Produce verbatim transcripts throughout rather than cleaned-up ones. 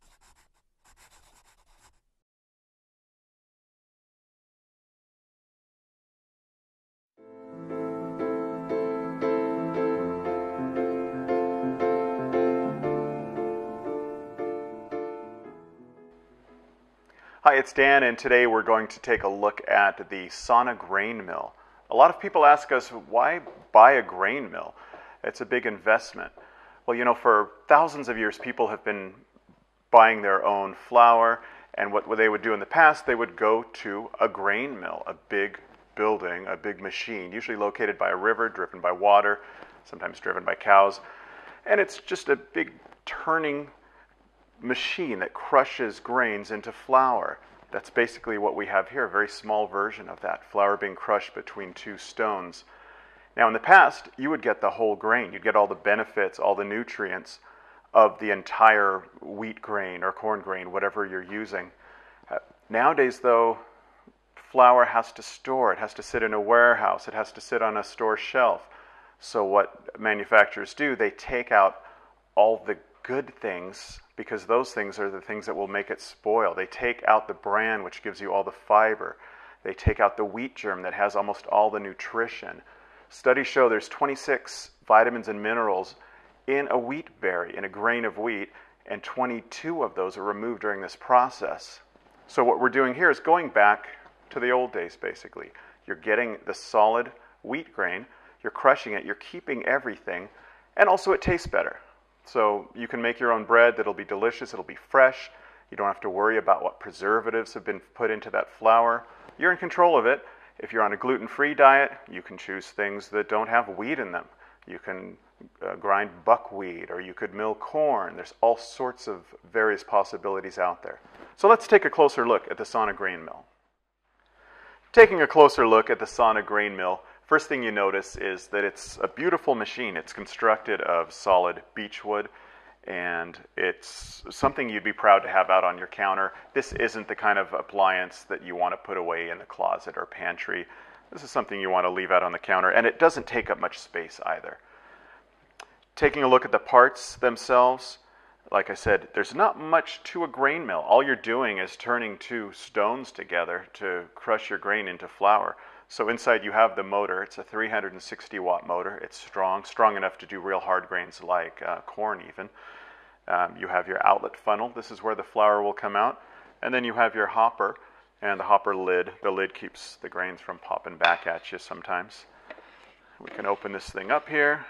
Hi, it's Dan, and today we're going to take a look at the sauna grain mill. A lot of people ask us, why buy a grain mill? It's a big investment. Well, you know, for thousands of years, people have been buying their own flour, and what they would do in the past, they would go to a grain mill, a big building, a big machine, usually located by a river, driven by water, sometimes driven by cows, and it's just a big turning machine that crushes grains into flour. That's basically what we have here, a very small version of that, flour being crushed between two stones. Now in the past, you would get the whole grain. You'd get all the benefits, all the nutrients of the entire wheat grain or corn grain, whatever you're using. Uh, nowadays though, flour has to store, it has to sit in a warehouse, it has to sit on a store shelf. So what manufacturers do, they take out all the good things, because those things are the things that will make it spoil. They take out the bran, which gives you all the fiber. They take out the wheat germ that has almost all the nutrition. Studies show there's twenty-six vitamins and minerals in a wheat berry, in a grain of wheat, and twenty-two of those are removed during this process. So what we're doing here is going back to the old days, basically. You're getting the solid wheat grain, you're crushing it, you're keeping everything, and also it tastes better. So you can make your own bread that'll be delicious, it'll be fresh. You don't have to worry about what preservatives have been put into that flour. You're in control of it. If you're on a gluten-free diet, you can choose things that don't have wheat in them. You can uh, grind buckwheat, or you could mill corn. There's all sorts of various possibilities out there. So let's take a closer look at the sauna grain mill. Taking a closer look at the sauna grain mill, first thing you notice is that it's a beautiful machine. It's constructed of solid beechwood, and it's something you'd be proud to have out on your counter. This isn't the kind of appliance that you want to put away in the closet or pantry. This is something you want to leave out on the counter, and it doesn't take up much space either. Taking a look at the parts themselves, like I said, there's not much to a grain mill. All you're doing is turning two stones together to crush your grain into flour. So inside you have the motor. It's a three hundred sixty watt motor. It's strong, strong enough to do real hard grains like uh, corn even. Um, you have your outlet funnel. This is where the flour will come out. And then you have your hopper and the hopper lid. The lid keeps the grains from popping back at you sometimes. We can open this thing up here,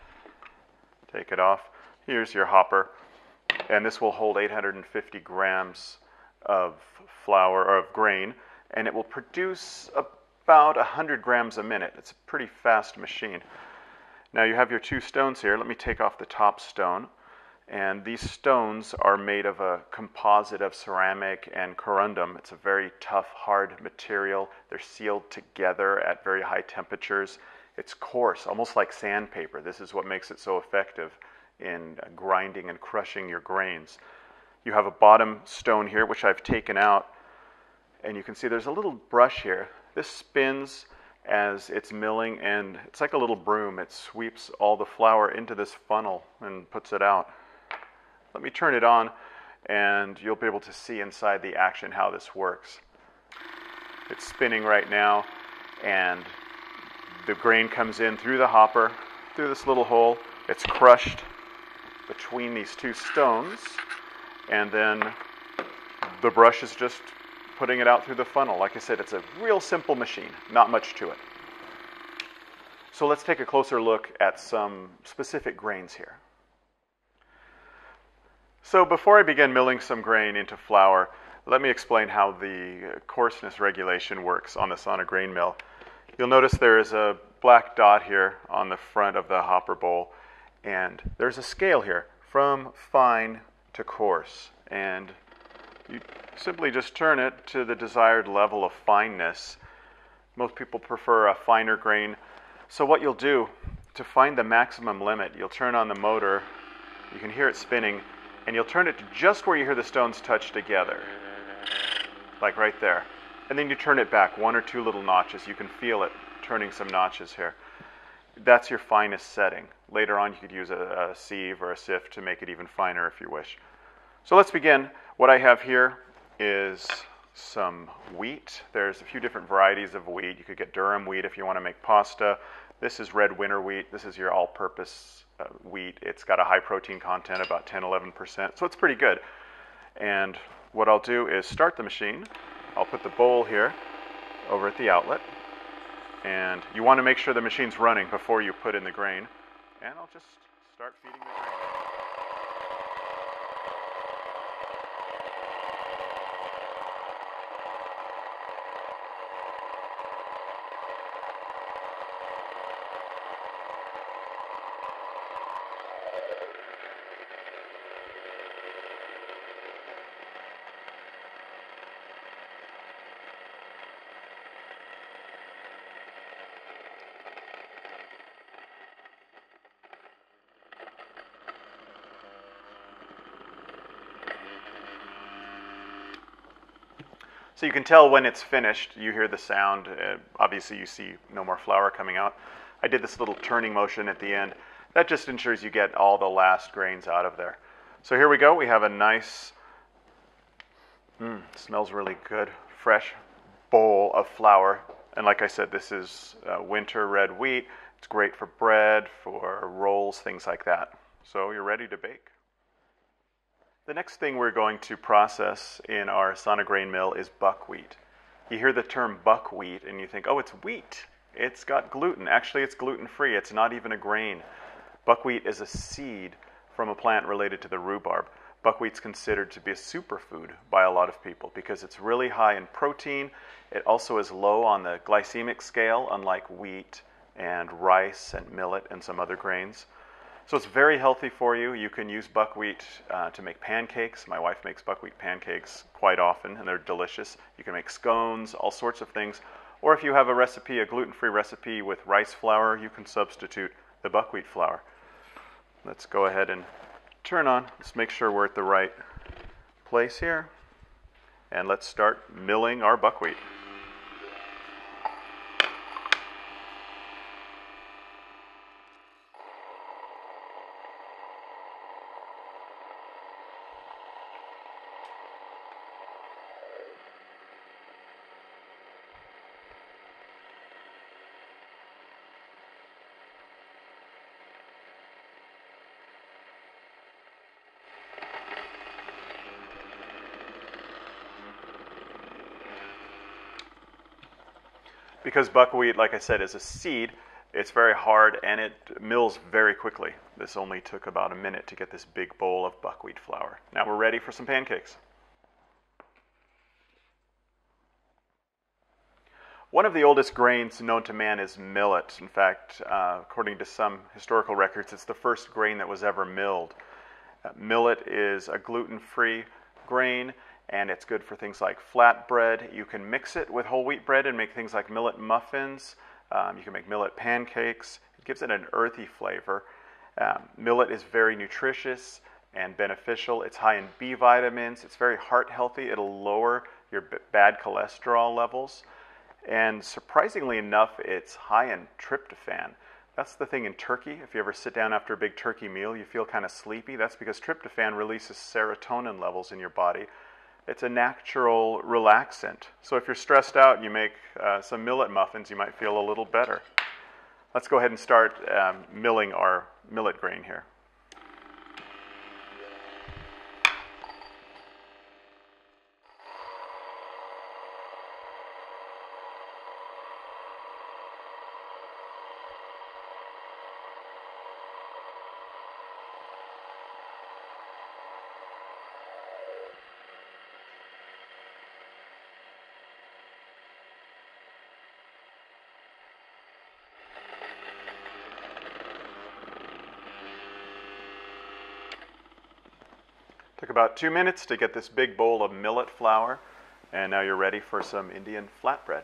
take it off. Here's your hopper. And this will hold eight hundred fifty grams of flour or of grain, and it will produce about one hundred grams a minute. It's a pretty fast machine. Now you have your two stones here. Let me take off the top stone. And these stones are made of a composite of ceramic and corundum. It's a very tough, hard material. They're sealed together at very high temperatures. It's coarse, almost like sandpaper. This is what makes it so effective in grinding and crushing your grains. You have a bottom stone here, which I've taken out, and you can see there's a little brush here. This spins as it's milling, and it's like a little broom. It sweeps all the flour into this funnel and puts it out. Let me turn it on, and you'll be able to see inside the action how this works. It's spinning right now, and the grain comes in through the hopper, through this little hole. It's crushed between these two stones, and then the brush is just putting it out through the funnel. Like I said, it's a real simple machine, not much to it. So let's take a closer look at some specific grains here. So before I begin milling some grain into flour, let me explain how the coarseness regulation works on the sauna grain mill. You'll notice there is a black dot here on the front of the hopper bowl, and there's a scale here from fine to coarse, and you simply just turn it to the desired level of fineness. Most people prefer a finer grain, so what you'll do to find the maximum limit, you'll turn on the motor, you can hear it spinning, and you'll turn it to just where you hear the stones touch together, like right there. And then you turn it back one or two little notches. You can feel it turning some notches here. That's your finest setting. Later on, you could use a, a sieve or a sift to make it even finer if you wish. So let's begin. What I have here is some wheat. There's a few different varieties of wheat. You could get durum wheat if you want to make pasta. This is red winter wheat. This is your all-purpose uh, wheat. It's got a high protein content, about ten, eleven percent, so it's pretty good. And what I'll do is start the machine. I'll put the bowl here over at the outlet. And you want to make sure the machine's running before you put in the grain. And I'll just start feeding the grain. So you can tell when it's finished. You hear the sound. Uh, obviously, you see no more flour coming out. I did this little turning motion at the end. That just ensures you get all the last grains out of there. So here we go. We have a nice, mm, smells really good, fresh bowl of flour. And like I said, this is uh, winter red wheat. It's great for bread, for rolls, things like that. So you're ready to bake. The next thing we're going to process in our Sana grain mill is buckwheat. You hear the term buckwheat and you think, oh, it's wheat. It's got gluten. Actually, it's gluten-free. It's not even a grain. Buckwheat is a seed from a plant related to the rhubarb. Buckwheat's considered to be a superfood by a lot of people because it's really high in protein. It also is low on the glycemic scale, unlike wheat and rice and millet and some other grains. So it's very healthy for you. You can use buckwheat uh, to make pancakes. My wife makes buckwheat pancakes quite often, and they're delicious. You can make scones, all sorts of things. Or if you have a recipe, a gluten-free recipe with rice flour, you can substitute the buckwheat flour. Let's go ahead and turn on. Let's make sure we're at the right place here. And let's start milling our buckwheat. Because buckwheat, like I said, is a seed, it's very hard and it mills very quickly. This only took about a minute to get this big bowl of buckwheat flour. Now we're ready for some pancakes. One of the oldest grains known to man is millet. In fact, uh, according to some historical records, it's the first grain that was ever milled. Uh, millet is a gluten-free grain, and it's good for things like flatbread. You can mix it with whole wheat bread and make things like millet muffins. Um, you can make millet pancakes. It gives it an earthy flavor. Um, millet is very nutritious and beneficial. It's high in B vitamins. It's very heart healthy. It'll lower your b bad cholesterol levels. And surprisingly enough, it's high in tryptophan. That's the thing in turkey. If you ever sit down after a big turkey meal, you feel kind of sleepy. That's because tryptophan releases serotonin levels in your body. It's a natural relaxant. So if you're stressed out and you make uh, some millet muffins, you might feel a little better. Let's go ahead and start um, milling our millet grain here. Took about two minutes to get this big bowl of millet flour, and now you're ready for some Indian flatbread.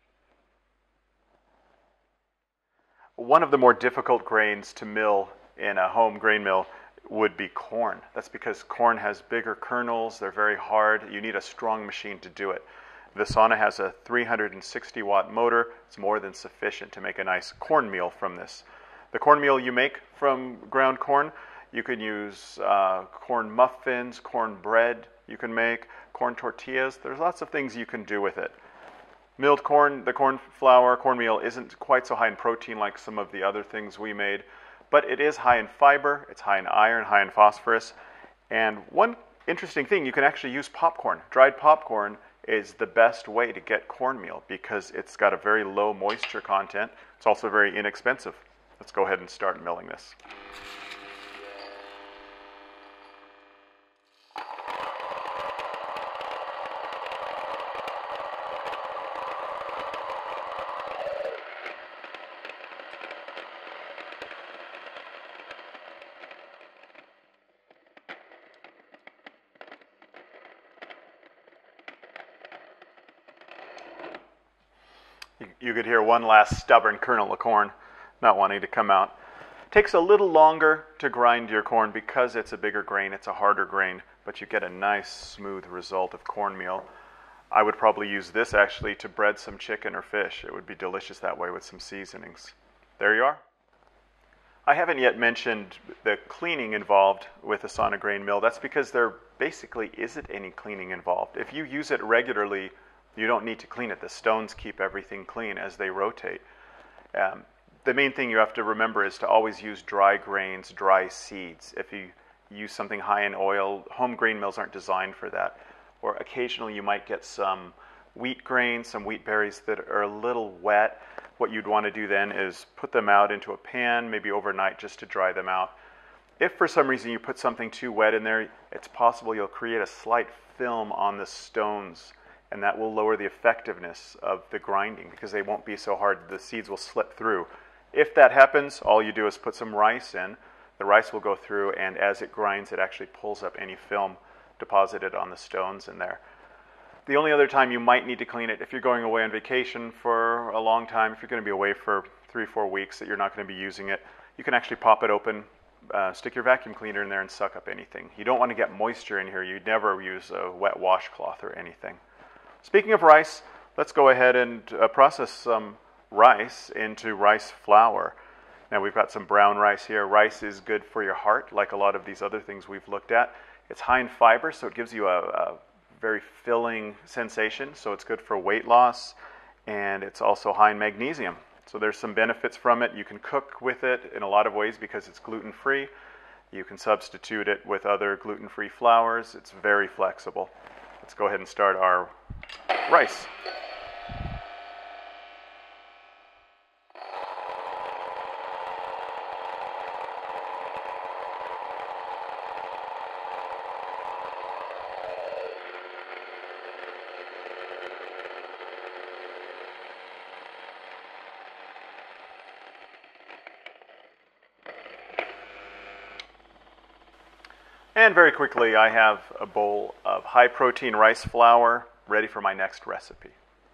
One of the more difficult grains to mill in a home grain mill would be corn. That's because corn has bigger kernels, they're very hard, you need a strong machine to do it. The Sana has a three hundred sixty watt motor. It's more than sufficient to make a nice cornmeal from this. The cornmeal you make from ground corn, You can use uh, corn muffins, corn bread you can make, corn tortillas. There's lots of things you can do with it. Milled corn, the corn flour, cornmeal isn't quite so high in protein like some of the other things we made, but it is high in fiber, it's high in iron, high in phosphorus. And one interesting thing, you can actually use popcorn. Dried popcorn is the best way to get cornmeal because it's got a very low moisture content. It's also very inexpensive. Let's go ahead and start milling this. You could hear one last stubborn kernel of corn not wanting to come out. It takes a little longer to grind your corn because it's a bigger grain, it's a harder grain, but you get a nice smooth result of cornmeal. I would probably use this actually to bread some chicken or fish. It would be delicious that way with some seasonings. There you are. I haven't yet mentioned the cleaning involved with a Sana grain mill. That's because there basically isn't any cleaning involved. If you use it regularly, you don't need to clean it. The stones keep everything clean as they rotate. Um, the main thing you have to remember is to always use dry grains, dry seeds. If you use something high in oil, home grain mills aren't designed for that. Or occasionally you might get some wheat grains, some wheat berries that are a little wet. What you'd want to do then is put them out into a pan, maybe overnight, just to dry them out. If for some reason you put something too wet in there, it's possible you'll create a slight film on the stones, and that will lower the effectiveness of the grinding because they won't be so hard, the seeds will slip through. If that happens, all you do is put some rice in. The rice will go through, and as it grinds, it actually pulls up any film deposited on the stones in there. The only other time you might need to clean it, if you're going away on vacation for a long time, if you're going to be away for three, four weeks that you're not going to be using it, you can actually pop it open, uh, stick your vacuum cleaner in there and suck up anything. You don't want to get moisture in here. You'd never use a wet washcloth or anything. Speaking of rice, let's go ahead and uh, process some rice into rice flour. Now we've got some brown rice here. Rice is good for your heart, like a lot of these other things we've looked at. It's high in fiber, so it gives you a, a very filling sensation, so it's good for weight loss, and it's also high in magnesium. So there's some benefits from it. You can cook with it in a lot of ways because it's gluten-free. You can substitute it with other gluten-free flours. It's very flexible. Let's go ahead and start our rice. And very quickly, I have a bowl of high-protein rice flour ready for my next recipe.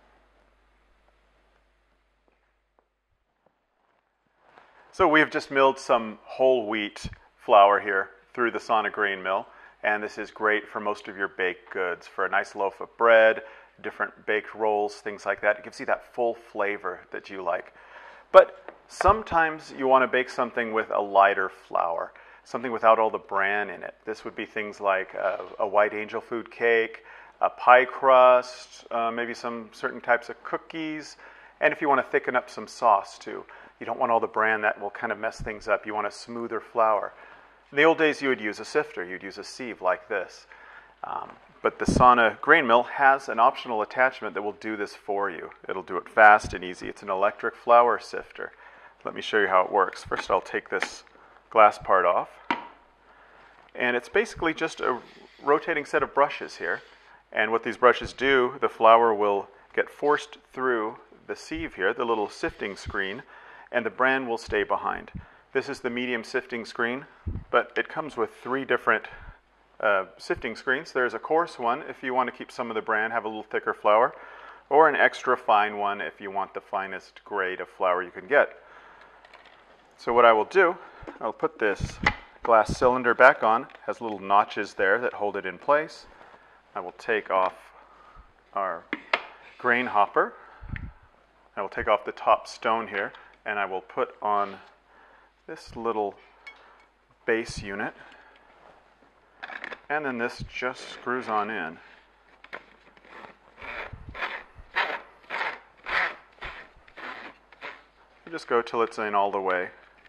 So we have just milled some whole wheat flour here through the Sana grain mill, and this is great for most of your baked goods, for a nice loaf of bread, different baked rolls, things like that. It gives you that full flavor that you like. But sometimes you want to bake something with a lighter flour, something without all the bran in it. This would be things like a, a white angel food cake, a pie crust, uh, maybe some certain types of cookies, and if you want to thicken up some sauce too. You don't want all the bran, that will kind of mess things up. You want a smoother flour. In the old days you would use a sifter, you'd use a sieve like this. Um, but the Sana grain mill has an optional attachment that will do this for you. It'll do it fast and easy. It's an electric flour sifter. Let me show you how it works. First I'll take this glass part off, and it's basically just a rotating set of brushes here, and what these brushes do, the flour will get forced through the sieve here, the little sifting screen, and the bran will stay behind. This is the medium sifting screen, but it comes with three different uh, sifting screens. There's a coarse one if you want to keep some of the bran, have a little thicker flour, or an extra fine one if you want the finest grade of flour you can get. So what I will do, I'll put this glass cylinder back on. It has little notches there that hold it in place. I will take off our grain hopper. I will take off the top stone here, and I will put on this little base unit. And then this just screws on in. You just go till it's in all the way.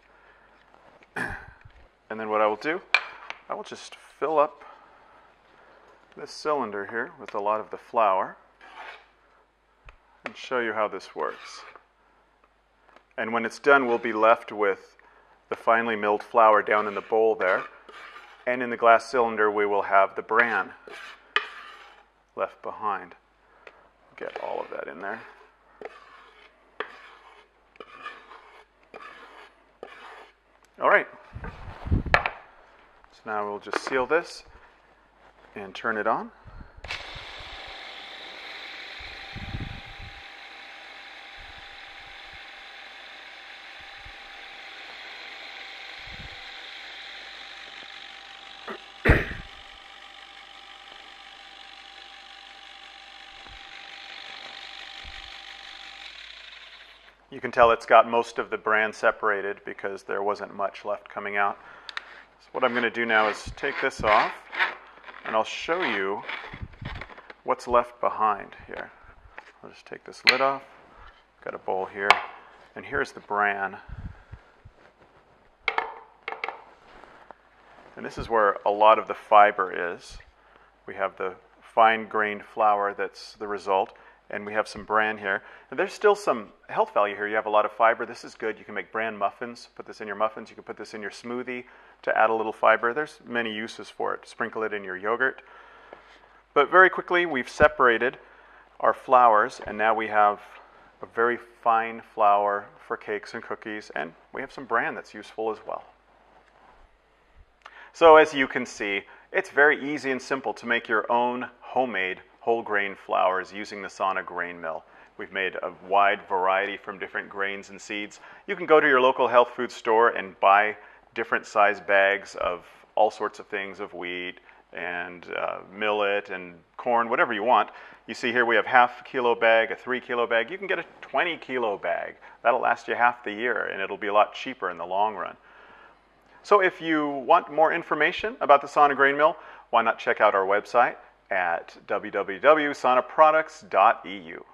And then what I will do, I will just fill up this cylinder here with a lot of the flour and show you how this works. And when it's done, we'll be left with the finely milled flour down in the bowl there. And in the glass cylinder, we will have the bran left behind. Get all of that in there. All right. So now we'll just seal this and turn it on. You can tell it's got most of the bran separated because there wasn't much left coming out. So what I'm going to do now is take this off, and I'll show you what's left behind here. I'll just take this lid off. Got a bowl here, and here's the bran. And this is where a lot of the fiber is. We have the fine-grained flour that's the result. And we have some bran here. And there's still some health value here. You have a lot of fiber. This is good. You can make bran muffins. Put this in your muffins. You can put this in your smoothie to add a little fiber. There's many uses for it. Sprinkle it in your yogurt. But very quickly, we've separated our flours, and now we have a very fine flour for cakes and cookies, and we have some bran that's useful as well. So as you can see, it's very easy and simple to make your own homemade whole grain flours using the Sana grain mill. We've made a wide variety from different grains and seeds. You can go to your local health food store and buy different size bags of all sorts of things, of wheat and uh, millet and corn, whatever you want. You see here we have half kilo bag, a three kilo bag. You can get a twenty kilo bag. That'll last you half the year, and it'll be a lot cheaper in the long run. So if you want more information about the Sana grain mill, why not check out our website at w w w dot sana products dot e u.